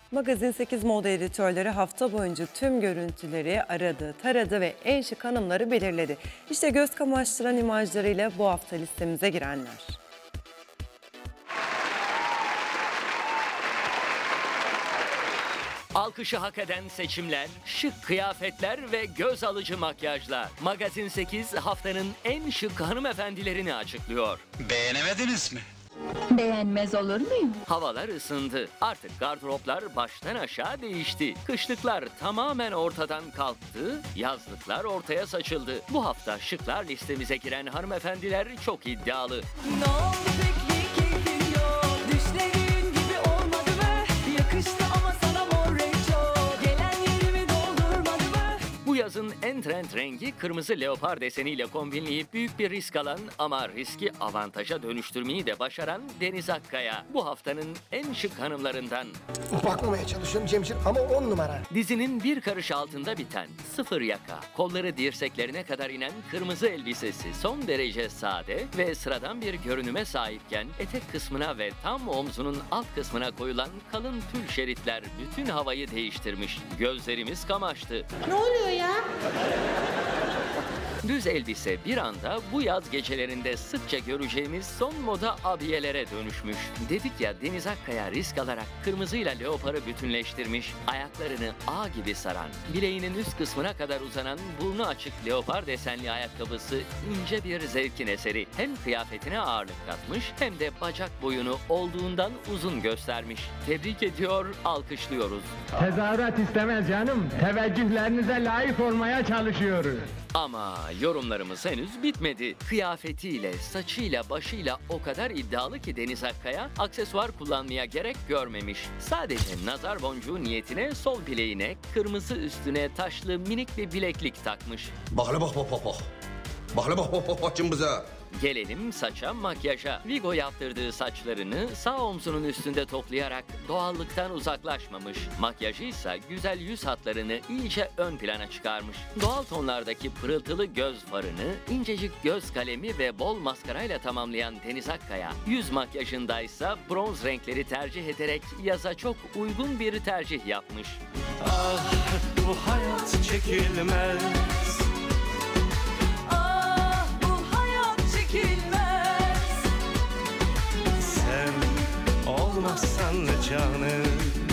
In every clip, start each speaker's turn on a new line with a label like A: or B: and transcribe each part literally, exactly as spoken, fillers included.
A: Magazin sekiz moda editörleri hafta boyunca tüm görüntüleri aradı, taradı ve en şık hanımları belirledi. İşte göz kamaştıran imajlarıyla bu hafta listemize girenler.
B: Alkışı hak eden seçimler, şık kıyafetler ve göz alıcı makyajlar. Magazin sekiz haftanın en şık hanımefendilerini açıklıyor.
C: Beğenemediniz mi?
D: Beğenmez olur muyum?
B: Havalar ısındı. Artık gardıroplar baştan aşağı değişti. Kışlıklar tamamen ortadan kalktı, yazlıklar ortaya saçıldı. Bu hafta şıklar listemize giren hanımefendiler çok iddialı.
E: Ne oldu peki, keyfin yok? Düşlerin gibi olmadı mı? Yakıştı ama sana mor renk çok. Gelen yerimi doldurmadı mı?
B: Bu yazın en trend rengi kırmızı leopar deseniyle kombinleyip büyük bir risk alan ama riski avantaja dönüştürmeyi de başaran Deniz Akkaya. Bu haftanın en şık hanımlarından.
F: Bakmamaya çalışıyorum Cemşir ama on numara.
B: Dizinin bir karış altında biten sıfır yaka, kolları dirseklerine kadar inen kırmızı elbisesi son derece sade ve sıradan bir görünüme sahipken etek kısmına ve tam omzunun alt kısmına koyulan kalın tül şeritler bütün havayı değiştirmiş. Gözlerimiz kamaştı.
G: Ne oluyor ya?
B: Düz elbise bir anda bu yaz gecelerinde sıkça göreceğimiz son moda abiyelere dönüşmüş. Dedik ya, Deniz Akkaya risk alarak kırmızıyla leoparı bütünleştirmiş, ayaklarını ağ gibi saran, bileğinin üst kısmına kadar uzanan burnu açık leopar desenli ayakkabısı ince bir zevkin eseri. Hem kıyafetine ağırlık katmış hem de bacak boyunu olduğundan uzun göstermiş. Tebrik ediyor, alkışlıyoruz.
H: Tezahürat istemez canım. Teveccühlerinize layık olmaya çalışıyoruz.
B: Ama yorumlarımız henüz bitmedi. Kıyafetiyle, saçıyla, başıyla o kadar iddialı ki Deniz Akkaya aksesuar kullanmaya gerek görmemiş. Sadece nazar boncuğu niyetine sol bileğine kırmızı üstüne taşlı minik bir bileklik takmış.
I: Bak hele bak bak bak bak. Bak hele bak bak bak bak cımbıza.
B: Gelelim saça, makyaja. Vigo yaptırdığı saçlarını sağ omzunun üstünde toplayarak doğallıktan uzaklaşmamış. Makyajı ise güzel yüz hatlarını iyice ön plana çıkarmış. Doğal tonlardaki pırıltılı göz farını, incecik göz kalemi ve bol maskarayla tamamlayan Deniz Akkaya, yüz makyajındaysa bronz renkleri tercih ederek yaza çok uygun bir tercih yapmış.
J: Ah, bu hayat çekilmez. Sen olmazsan canım,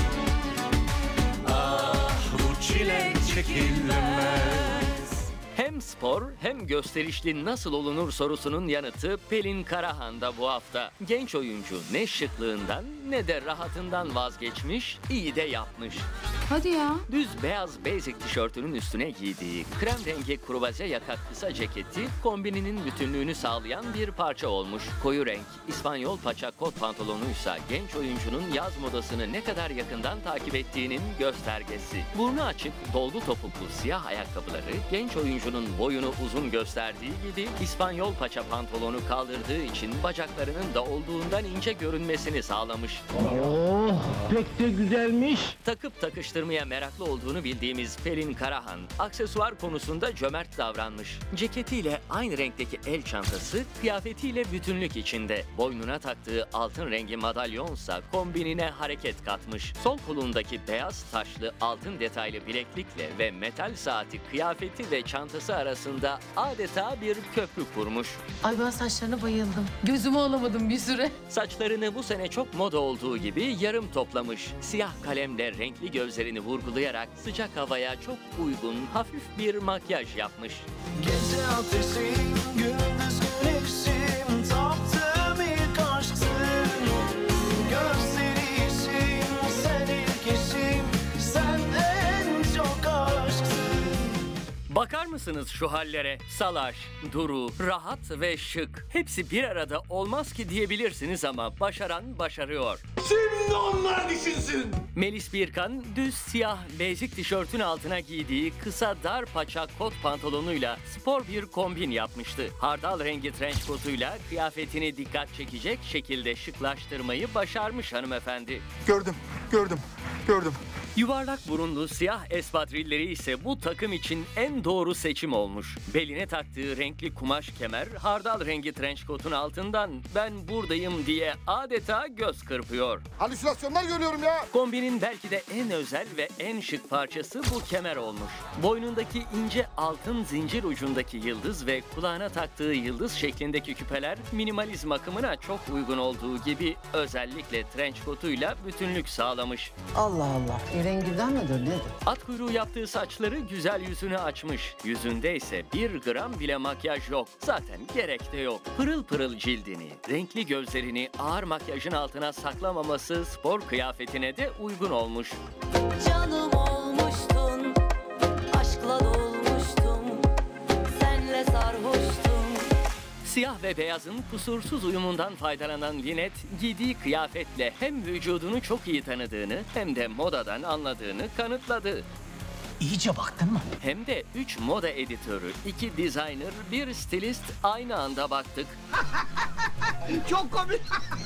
J: ah bu çile çekilmez.
B: Hem spor hem gösterişli nasıl olunur sorusunun yanıtı Pelin Karahan'da bu hafta. Genç oyuncu ne şıklığından ne de rahatından vazgeçmiş, iyi de yapmış.
D: Hadi ya.
B: Düz beyaz basic tişörtünün üstüne giydiği krem rengi kruvaze yaka kısa ceketi kombininin bütünlüğünü sağlayan bir parça olmuş. Koyu renk İspanyol paça kot pantolonuysa genç oyuncunun yaz modasını ne kadar yakından takip ettiğinin göstergesi. Burnu açık, dolgu topuklu siyah ayakkabıları genç oyuncunun boyunu uzun gösterdiği gibi İspanyol paça pantolonu kaldırdığı için bacaklarının da olduğundan ince görünmesini sağlamış.
H: Oh, pek de güzelmiş.
B: Takıp takıştırmaya meraklı olduğunu bildiğimiz Pelin Karahan, aksesuar konusunda cömert davranmış. Ceketiyle aynı renkteki el çantası, kıyafetiyle bütünlük içinde. Boynuna taktığı altın rengi madalyonsa kombinine hareket katmış. Sol kolundaki beyaz taşlı altın detaylı bileklikle ve metal saati kıyafeti ve çantası arasında adeta bir köprü kurmuş.
G: Ay ben saçlarına bayıldım. Gözümü alamadım bir süre.
B: Saçlarını bu sene çok moda olduğu gibi yarım toplamış. Siyah kalemle renkli gözlerini vurgulayarak sıcak havaya çok uygun hafif bir makyaj yapmış.
J: Gece ateşim, gündüz güneşim, taptığım ilk aşksın. Gösterişim, sen ilk eşim, sen en çok aşksın.
B: Bakar mısınız şu hallere? Salaş, duru, rahat ve şık. Hepsi bir arada olmaz ki diyebilirsiniz ama başaran başarıyor.
C: Şimdi onlar düşünsün.
B: Melis Birkan düz siyah basic tişörtün altına giydiği kısa dar paça kot pantolonuyla spor bir kombin yapmıştı. Hardal rengi trench kotuyla kıyafetini dikkat çekecek şekilde şıklaştırmayı başarmış hanımefendi.
F: Gördüm, gördüm, gördüm.
B: Yuvarlak burunlu siyah espadrilleri ise bu takım için en doğru seçim olmuş. Beline taktığı renkli kumaş kemer, hardal rengi trench coat'un altından ben buradayım diye adeta göz kırpıyor.
F: Halüsinasyonlar görüyorum ya.
B: Kombinin belki de en özel ve en şık parçası bu kemer olmuş. Boynundaki ince altın zincir ucundaki yıldız ve kulağına taktığı yıldız şeklindeki küpeler minimalizm akımına çok uygun olduğu gibi özellikle trench coat'uyla bütünlük sağlamış.
K: Allah Allah. Renginden midir nedir?
B: At kuyruğu yaptığı saçları güzel yüzünü açmış. Yüzünde ise bir gram bile makyaj yok. Zaten gerek de yok. Pırıl pırıl cildini, renkli gözlerini ağır makyajın altına saklamaması spor kıyafetine de uygun olmuş.
E: Canım olmuştun, aşkla dolmuştum, senle sarhoştum.
B: Siyah ve beyazın kusursuz uyumundan faydalanan Linet, giydiği kıyafetle hem vücudunu çok iyi tanıdığını hem de modadan anladığını kanıtladı.
C: İyice baktın mı?
B: Hem de üç moda editörü, iki designer, bir stilist aynı anda baktık.
C: Çok komik.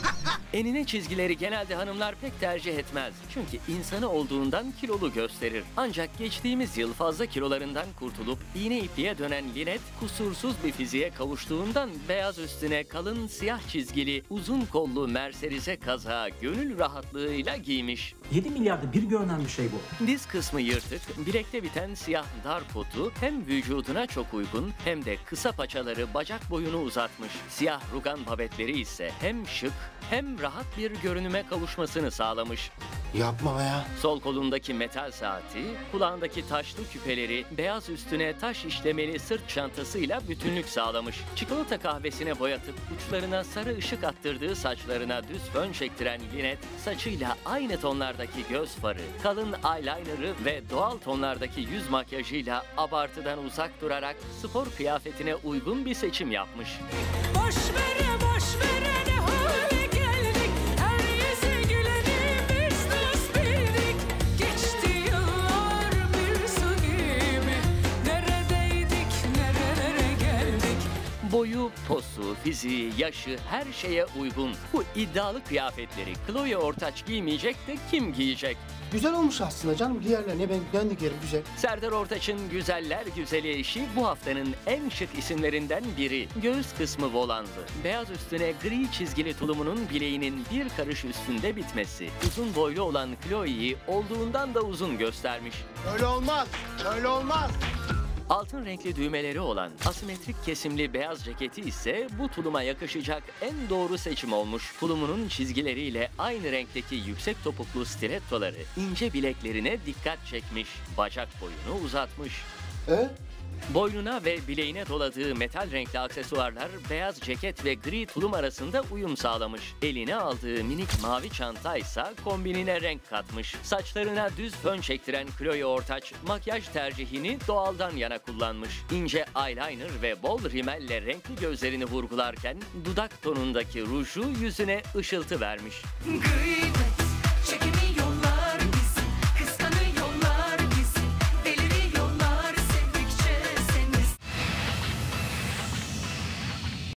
B: Enine çizgileri genelde hanımlar pek tercih etmez. Çünkü insanı olduğundan kilolu gösterir. Ancak geçtiğimiz yıl fazla kilolarından kurtulup iğne ipliğe dönen Linet, kusursuz bir fiziğe kavuştuğundan beyaz üstüne kalın siyah çizgili uzun kollu merserize kazağı gönül rahatlığıyla giymiş.
C: yedi milyarda bir görünen bir şey bu.
B: Diz kısmı yırtık, bilekte biten siyah dar kotu hem vücuduna çok uygun hem de kısa paçaları bacak boyunu uzatmış. Siyah rugan babetleri ise hem şık hem rahat bir görünüme kavuşmasını sağlamış.
F: Yapma be ya.
B: Sol kolundaki metal saati, kulağındaki taşlı küpeleri, beyaz üstüne taş işlemeli sırt çantasıyla bütünlük sağlamış. Çikolata kahvesine boyatıp uçlarına sarı ışık attırdığı saçlarına düz fön çektiren Linet, saçıyla aynı tonlardaki göz farı, kalın eyeliner'ı ve doğal tonlardaki yüz makyajıyla abartıdan uzak durarak spor kıyafetine uygun bir seçim yapmış.
E: Boş vere boş vere ne hale geldik, her yüze güleni biz dost bildik. Geçti yıllar bir su gibi, neredeydik nerelere geldik.
B: Boyu, posu, fiziği, yaşı her şeye uygun. Bu iddialı kıyafetleri Chloe Ortaç giymeyecek de kim giyecek?
F: Güzel olmuş aslında canım. Diğerlerine ben, ben de giyerim güzel.
B: Serdar Ortaç'ın güzeller güzeli eşi bu haftanın en şık isimlerinden biri. Göğüs kısmı volanlı. Beyaz üstüne gri çizgili tulumunun bileğinin bir karış üstünde bitmesi. Uzun boylu olan Chloe'yi olduğundan da uzun göstermiş.
F: Öyle olmaz. Öyle olmaz.
B: Altın renkli düğmeleri olan asimetrik kesimli beyaz ceketi ise bu tuluma yakışacak en doğru seçim olmuş. Tulumunun çizgileriyle aynı renkteki yüksek topuklu stilettoları ince bileklerine dikkat çekmiş. Bacak boyunu uzatmış.
F: E?
B: Boynuna ve bileğine doladığı metal renkli aksesuarlar beyaz ceket ve gri tulum arasında uyum sağlamış. Eline aldığı minik mavi çantaysa kombinine renk katmış. Saçlarına düz fön çektiren Chloe Ortaç makyaj tercihini doğaldan yana kullanmış. İnce eyeliner ve bol rimelle renkli gözlerini vurgularken dudak tonundaki ruju yüzüne ışıltı vermiş.
E: Gri